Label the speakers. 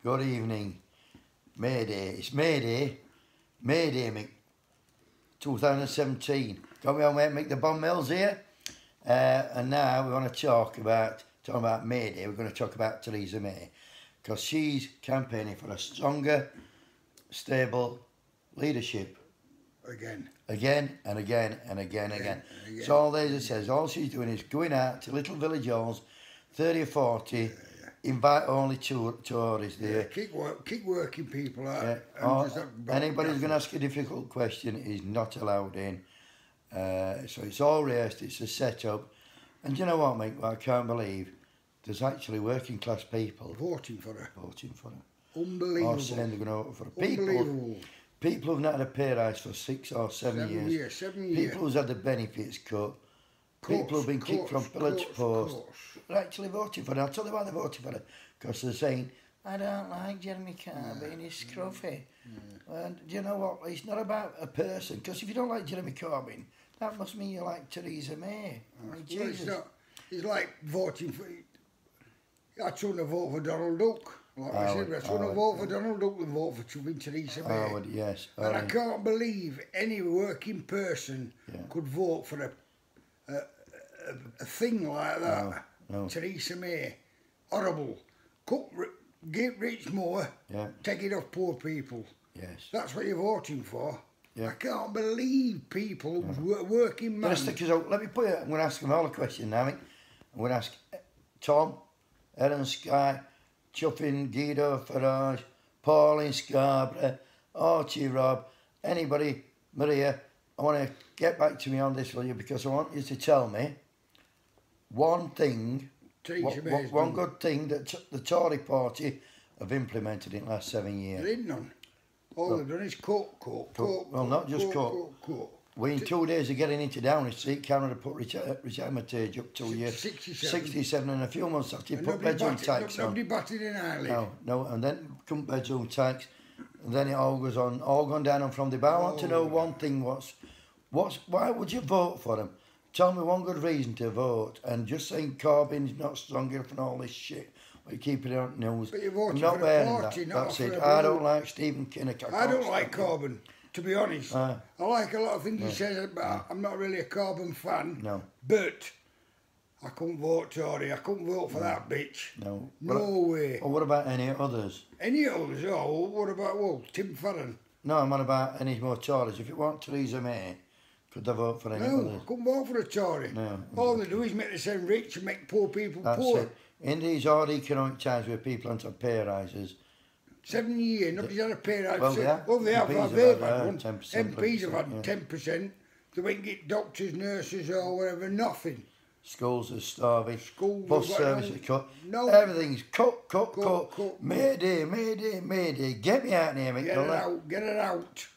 Speaker 1: Good evening. Mayday. It's Mayday. Mayday, Mick. 2017. Got me on, mate, Mick the Bomb Mills here. And now we want to talking about Mayday. We're going to talk about Theresa May. Because she's campaigning for a stronger, stable leadership.
Speaker 2: Again
Speaker 1: and again. So all Lisa says, all she's doing is going out to little village halls, 30 or 40, invite only Tories there.
Speaker 2: Keep working people out.
Speaker 1: Anybody who's going to ask a difficult question is not allowed in. So it's all rehearsed, it's a setup. And you know what, mate, I can't believe there's actually working class people
Speaker 2: voting for her.
Speaker 1: Unbelievable. Or saying they're going to vote for her. People who've not had a pay rise for 6 or 7 years.
Speaker 2: 7 years.
Speaker 1: People who's had the benefits cut. People who've been kicked from pillar to post. They're actually voting for her. I'll tell you why they're voting for her. Because they're saying, I don't like Jeremy Corbyn, he's scruffy. And do you know what? It's not about a person. Because if you don't like Jeremy Corbyn, that must mean you like Theresa May.
Speaker 2: It's like voting for... I shouldn't have voted for Donald Duck. Like I said, I shouldn't have voted for Donald Duck and vote for Theresa May.
Speaker 1: Yes.
Speaker 2: And I can't believe any working person could vote for a thing like that.
Speaker 1: No.
Speaker 2: Theresa May. Horrible. Give rich more, take it off poor people.
Speaker 1: Yes.
Speaker 2: That's what you're voting for. I can't believe people, working man.
Speaker 1: Let me put it, I'm going to ask them all a question now, Mick. I'm going to ask Tom, Aaron Sky, Chuffin, Guido Farage, Pauline Scarborough, Archie Rob, anybody, Maria, I want to get back to me on this, will you? Because I want you to tell me one thing, one good thing that the Tory party have implemented in the last 7 years.
Speaker 2: There ain't none. All they've done is cut.
Speaker 1: Well, not just cut. We in 2 days of getting into Downing Street, Canada put retirement age up to a year 67 and a few months after you put bedroom tax on.
Speaker 2: Nobody batted an eyelid.
Speaker 1: No, and then come bedroom tax, and then it all goes on, all gone down and from the bar. I want to know one thing, why would you vote for them? Tell me one good reason to vote, and just saying Corbyn's not strong enough and all this shit. We keep it on news.
Speaker 2: But you're voting for the party, not for
Speaker 1: it. I don't like Stephen Kinnock.
Speaker 2: I don't like Corbyn, to be honest. I like a lot of things he says, but I'm not really a Corbyn fan.
Speaker 1: No.
Speaker 2: But I couldn't vote Tory. I couldn't vote for that bitch.
Speaker 1: No.
Speaker 2: No way.
Speaker 1: Well, what about any others?
Speaker 2: Any others? Oh, what about, Tim Farron?
Speaker 1: No, I'm not about any more Tories. If you want Theresa May, could they vote for any others?
Speaker 2: No, I couldn't vote for a Tory. No. All they do is make themselves rich and make poor people poor.
Speaker 1: It. In these hard economic times where people aren't on pay rises.
Speaker 2: 7 years, nobody's had a pay rise.
Speaker 1: Well,
Speaker 2: they have. They've had one.
Speaker 1: 10%,
Speaker 2: MPs have had 10%. They won't get doctors, nurses or whatever, nothing.
Speaker 1: Schools are starving.
Speaker 2: Schools
Speaker 1: bus services cut.
Speaker 2: No.
Speaker 1: Everything's cut. Mayday. Get me out of here, mate.
Speaker 2: Get it out.